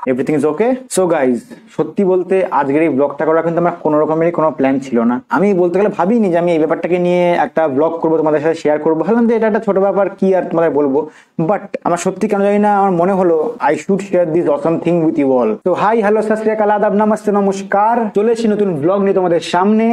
Everything is okay. So guys, সত্যি বলতে আজকের এই ব্লগটা করা কিন্তু আমার কোনো রকমেরই কোনো প্ল্যান ছিল না। আমি বলতে গেলে ভাবিনি যে আমি এই ব্যাপারটাকে নিয়ে একটা ব্লগ করবো, তোমাদের সাথে শেয়ার করবো। ভাবলাম যে এটা একটা ছোট ব্যাপার, কি আর তোমাদের বলবো। বাট আমার সত্যি কেন জানি না আমার মনে হলো I should share this awesome thing with you all. তো হাই, হ্যালো, সত শ্রী আকাল, আদাব, নমস্তে, নমস্কার। চলে এসেছি নতুন ব্লগ নিয়ে তোমাদের সামনে।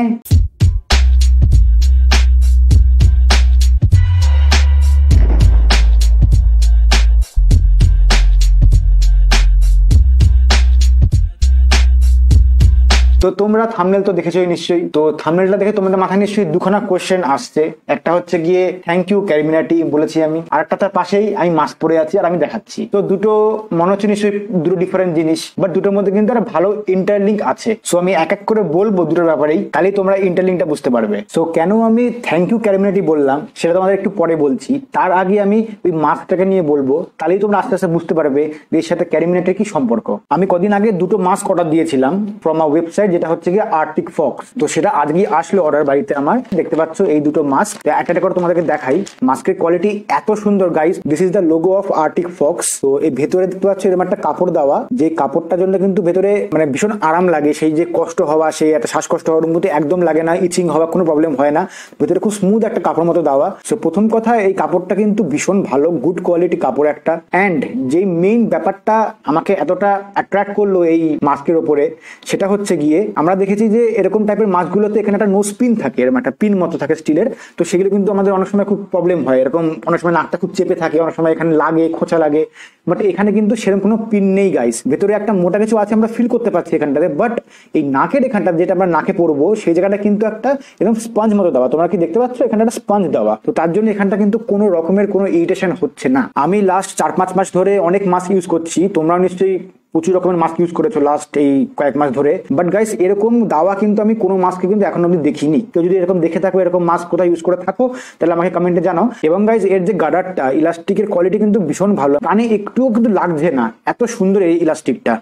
তো তোমরা থাম্বনেল তো দেখেছোই নিশ্চয়ই। তো থাম্বনেলটা দেখে তোমাদের মাথায় নিশ্চয়ই দুখানা কোয়েশ্চেন আসছে। একটা হচ্ছে গিয়ে থ্যাংক ইউ ক্যারিমিনাটি বলেছি আমি, আর একটা তার পাশেই আমি মাস্ক পরে আছি আর আমি দেখাচ্ছি। তো দুটো মনে হচ্ছে নিশ্চয়ই দুটো ডিফারেন্ট জিনিস, বাট দুটোর মধ্যে কিন্তু একটা ভালো ইন্টারলিঙ্ক আছে। সো আমি এক এক করে বলবো দুটোর ব্যাপারেই, তাহলেই তোমরা ইন্টারলিঙ্কটা বুঝতে পারবে। সো কেন আমি থ্যাংক ইউ ক্যারিমিনাটি বললাম সেটা তোমাদের একটু পরে বলছি। তার আগে আমি ওই মাস্কটাকে নিয়ে বলবো, তাহলেই তোমরা আস্তে আস্তে বুঝতে পারবে এর সাথে ক্যারিমিনাটির কি সম্পর্ক। আমি কদিন আগে দুটো মাস্ক অর্ডার দিয়েছিলাম ফ্রম আ ওয়েবসাইট, যেটা হচ্ছে গিয়ে আর্টিক ফক্স। তো সেটা আজকে আসলো অর্ডার বাড়িতে আমার। দেখতে পাচ্ছ এই দুটো মাস্ক, একটা করে তোমাদেরকে দেখাই। মাস্কের কোয়ালিটি এত সুন্দর guys. This is the logo of Arctic Fox. তো এই ভেতরে দেখতে পাচ্ছ এরকম একটা কাপড় দেওয়া, যে কাপড়টার জন্য কিন্তু ভেতরে মানে ভীষণ আরাম লাগে। সেই যে কষ্ট হওয়া, সেই একটা শ্বাসকষ্ট হওয়ার মতো একদম লাগে না, ইচিং হওয়া কোনো প্রবলেম হয় না। ভেতরে খুব স্মুথ একটা কাপড় মতো দেওয়া। সো প্রথম কথা, এই কাপড়টা কিন্তু ভীষণ ভালো, গুড কোয়ালিটি কাপড় একটা। অ্যান্ড যেই মেইন ব্যাপারটা আমাকে এতটা অ্যাট্রাক্ট করলো এই মাস্কের ওপরে, সেটা হচ্ছে গিয়ে আমরা দেখেছি যে এরকম টাইপের মাস্কগুলোতে এখানে একটা নোজ পিন থাকে, এরকম একটা পিন মতো থাকে স্টিলের। তো সেগুলো কিন্তু আমাদের অনেক সময় খুব প্রবলেম হয়, এরকম অনেক সময় নাকটা খুব চেপে থাকে, অনেক সময় এখানে লাগে, খোঁচা লাগে। বাট এখানে কিন্তু সেরকম কোনো পিন নেই গাইস। ভেতরে একটা মোটা কিছু আছে, আমরা ফিল করতে পারছি এখানটাতে। বাট এই নাকের এখানটা যেটা আমরা নাকে পরবো, সেই জায়গাটা কিন্তু একটা এরকম স্পঞ্জ মতো দেওয়া। তোমরা কি দেখতে পাচ্ছ এখানে একটা স্পঞ্জ দেওয়া? তো তার জন্য এখানটা কিন্তু কোনো রকমের কোনো ইরিটেশন হচ্ছে না। আমি লাস্ট 4-5 মাস ধরে অনেক মাস্ক ইউজ করছি, তোমরা নিশ্চয়ই প্রচুর রকমের মাস্ক ইউজ করেছো লাস্ট এই কয়েক মাস ধরে। বাট গাইস, এরকম দাওয়া কিন্তু আমি কোনো মাস্কে কিন্তু এখন অব্দি দেখিনি। কেউ যদি এরকম দেখে থাকো, এরকম মাস্ক কোথায় ইউজ করে থাকো, তাহলে আমাকে কমেন্টে জানাও। এবং গাইস, এর যে গার্ডারটা, ইলাস্টিকের কোয়ালিটি কিন্তু ভীষণ ভালো, কানে একটুও কিন্তু লাগছে না, এত সুন্দর এই ইলাস্টিকটা।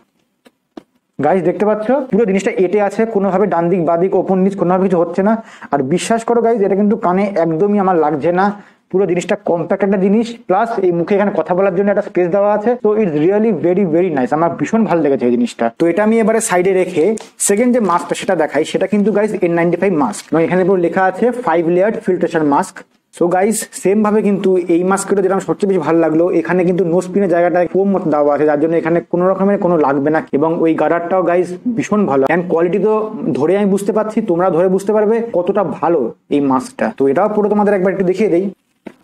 গাইস দেখতে পাচ্ছ পুরো জিনিসটা এটে আছে, কোনোভাবে ডান দিক বাঁ দিক ওপর নিচ কোনোভাবে কিছু হচ্ছে না। আর বিশ্বাস করো গাইস, এটা কিন্তু কানে একদমই আমার লাগছে না। পুরো জিনিসটা কম্প্যাক্ট একটা জিনিস, প্লাস এই মুখে এখানে কথা বলার জন্য একটা স্পেস দেওয়া আছে। তো it's really very very nice, আমার ভীষণ ভালো লেগেছে এই জিনিসটা। তো এটা আমি এবারে সাইডে রেখে সেকেন্ড যে মাস্কটা সেটা দেখাই। সেটা কিন্তু গাইস N95 মাস্ক, এখানে পুরো লেখা আছে 5 layer filtration mask. So guys, same ভাবে কিন্তু এই মাস্কটা যেটা আমার সবচেয়ে বেশি ভালো লাগলো, এখানে কিন্তু নোজ পিনের জায়গাটায় ফোম মতো দেওয়া আছে, যার জন্য এখানে কোনো রকমের কোনো লাগবে না। এবং ওই গার্ডারটাও গাইস ভীষণ ভালো। অ্যান্ড কোয়ালিটি তো ধরে আমি বুঝতে পারছি, তোমরা ধরে বুঝতে পারবে কতটা ভালো এই মাস্কটা। তো এটাও পুরো তোমাদের একবার একটু দেখিয়ে দেই।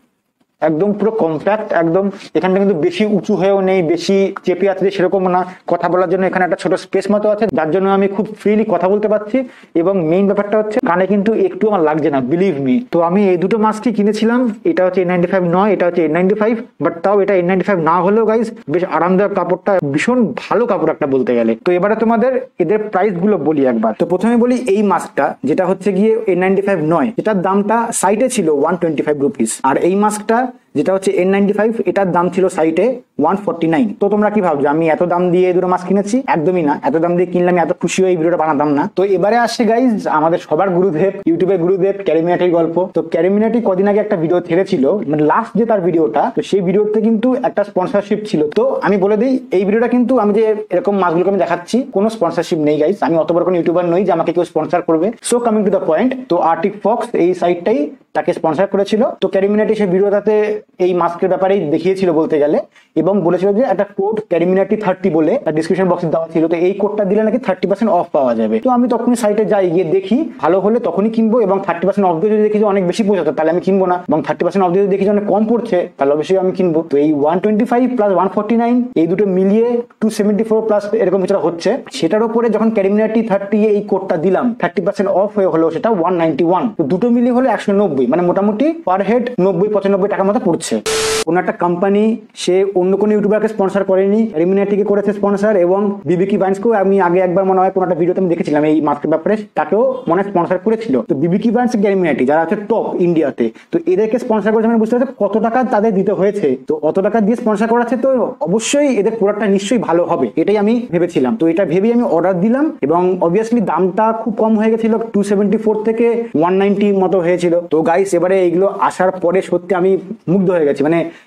একদম পুরো কম্প্যাক্ট, একদম এখানটা কিন্তু বেশি উঁচু হয়েও নেই, বেশি চেপে আছে সেরকম না। কথা বলার জন্য এখানে একটা ছোট স্পেস মতো আছে, যার জন্য আমি খুব ফ্রিলি কথা বলতে পারছি। এবং মেইন ব্যাপারটা হচ্ছে কানে কিন্তু একটু আমার লাগছে না, বিলিভ মি। তো আমি এই দুটো মাস্কই কিনেছিলাম, এটা হচ্ছে N95 নয়, এটা হচ্ছে N95। বাট তাও এটা N95 না হলেও গাইস বেশ আরামদায়ক কাপড়টা, ভীষণ ভালো কাপড় একটা বলতে গেলে। তো এবারে তোমাদের এদের প্রাইস গুলো বলি একবার। তো প্রথমে বলি এই মাস্কটা যেটা হচ্ছে গিয়ে N95 নয়, এটার দামটা সাইটে ছিল 125 রুপিস। আর এই মাস্কটা যেটা হচ্ছে N95, এটার দাম ছিল সাইটে 149। তো তোমরা কি ভাবছো আমি এত দাম দিয়ে দুটো মাস্ক কিনেছি? একদমই না, এত দাম দিয়ে কিনলে আমি এত খুশি হয়ে এই ভিডিওটা বানাতাম না। তো এবারে আসছে গাইজ আমাদের সবার গুরুদেব, ইউটিউবের গুরুদেব, ক্যারিমিনাটির গল্প। তো ক্যারিমিনাটি কদিন আগে একটা ভিডিও ছেড়েছিল, মানে লাস্ট যে তার ভিডিওটা, তো সেই ভিডিওতে কিন্তু একটা স্পন্সরশিপ ছিল। তো আমি বলে দিই, এই ভিডিওটা কিন্তু আমি যে এরকম মাস্কগুলোকে আমি দেখাচ্ছি, কোনো স্পন্সরশিপ নেই গাইজ। আমি অত বড় কোনো ইউটিউবার নই যে আমাকে কেউ স্পন্সর করবে। So coming to the point, তো আর্টিক ফক্স এই সাইটটাই তাকে স্পন্সর করেছিল। তো ক্যারিমিনাটি সেই ভিডিওটাতে এই মাস্কের ব্যাপারেই দেখিয়েছিল বলতে গেলে, এবং বলেছিল যে একটা কোড ক্যারিমিনাটি 30 বলে ডিসক্রিপশন বক্সে দেওয়া ছিল। তো এই কোডটা দিলে নাকি 30% অফ পাওয়া যাবে। তো আমি তখনই সাইটে যাই, গিয়ে দেখি ভালো হলে তখনই কিনবো। এবং 30% অফ দিয়ে যদি দেখি যে অনেক বেশি পৌঁছাতো, তাহলে আমি কিনবো না। এবং 30% অফ দিয়ে দেখি যে অনেক কম পড়ছে, তাহলে অবশ্যই আমি কিনবো। তো এই 125 প্লাস 149 এই দুটো মিলিয়ে 274 প্লাস এরকম কিছু হচ্ছে। সেটার উপরে যখন ক্যারিমিনাটি 30 এই কোডটা দিলাম, 30% অফ হয়ে হলো সেটা 191। তো দুটো মিলিয়ে হলো 190, মানে মোটামুটি পার হেড 90-95 টাকার মতো পড়ছে। কোনো একটা কোম্পানি সে অন্য কোনো ইউটিউবারকে স্পন্সর করেনি, ক্যারিমিনাটিকে করেছে স্পন্সর। এবং বিবিকি ব্যান্ডসকেও আমি আগে একবার মনে হয় কোনো একটা ভিডিওতে আমি দেখেছিলাম এই মাস্কের ব্যাপারে, তাকেও মনে হয় স্পন্সর করেছিল। তো বিবিকি ব্যান্ডস, ক্যারিমিনাটি যারা হচ্ছে টপ ইন্ডিয়াতে, তো এদেরকে স্পন্সর করেছে মানে বুঝতে পারছে কত টাকা তাদের দিতে হয়েছে। তো অত টাকা দিয়ে স্পন্সর করাচ্ছে, তো অবশ্যই এদের প্রোডাক্টটা নিশ্চয়ই ভালো হবে, এটাই আমি ভেবেছিলাম। তো এটা ভেবেই আমি অর্ডার দিলাম। এবং অবভিয়াসলি দামটা খুব কম হয়ে গেছিল, 274 থেকে 190 মতো হয়েছিল। তো গাইস, এবারে এইগুলো আসার পরে সত্যি আমি মুগ্ধ হয়ে গেছি। মানে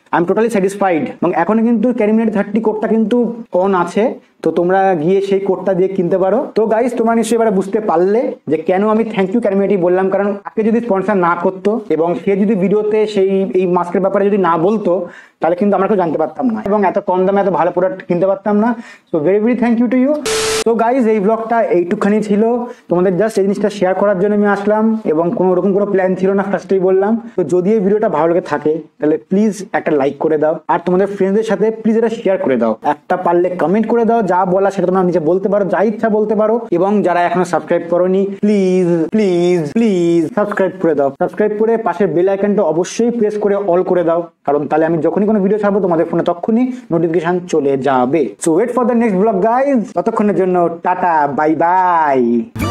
আই এম টোটালি স্যাটিসফাইড। এবং এখন কিন্তু ক্যারিমিনাটি 30 কোডটা কিন্তু অন আছে, তো তোমরা গিয়ে সেই কোডটা দিয়ে কিনতে পারো। তো গাইস তোমরা নিশ্চয়ই এবারে বুঝতে পারলে যে কেন আমি থ্যাংক ইউ ক্যারিমিনাটি বললাম, কারণ আগে যদি স্পন্সর না করতো এবং সে যদি ভিডিওতে এই মাস্কের ব্যাপারে যদি না বলতো তাহলে কিন্তু আমরা কেউ জানতে পারতাম না এবং এত কম দামে এত ভালো প্রোডাক্ট কিনতে পারতাম না। So very thank you to you. তো গাইজ এই ব্লগটা এইটুকখানি ছিল, তোমাদের জাস্ট এই জিনিসটা শেয়ার করার জন্য আমি আসলাম এবং কোনো রকম কোনো প্ল্যান ছিল না, ফার্স্টেই বললাম। তো যদি এই ভিডিওটা ভালো লেগে থাকে তাহলে প্লিজ একটা লাইক করে দাও আর তোমাদের ফ্রেন্ডসদের সাথে প্লিজ এটা শেয়ার করে দাও। একটা পারলে কমেন্ট করে দাও, যা বলা সেটা তোমরা নিচে বলতে পারো, যা ইচ্ছা বলতে পারো। এবং যারা এখনো সাবস্ক্রাইব করোনি প্লিজ প্লিজ প্লিজ সাবস্ক্রাইব করে দাও। সাবস্ক্রাইব করে পাশের বেল আইকনটা অবশ্যই প্রেস করে অল করে দাও, কারণ তাহলে আমি যখনই কোনো ভিডিও ছাড়বো তোমাদের ফোনে তখনই নোটিফিকেশন চলে যাবে। So wait for the next blog guys. ততক্ষণের জন্য টাটা, বাই বাই।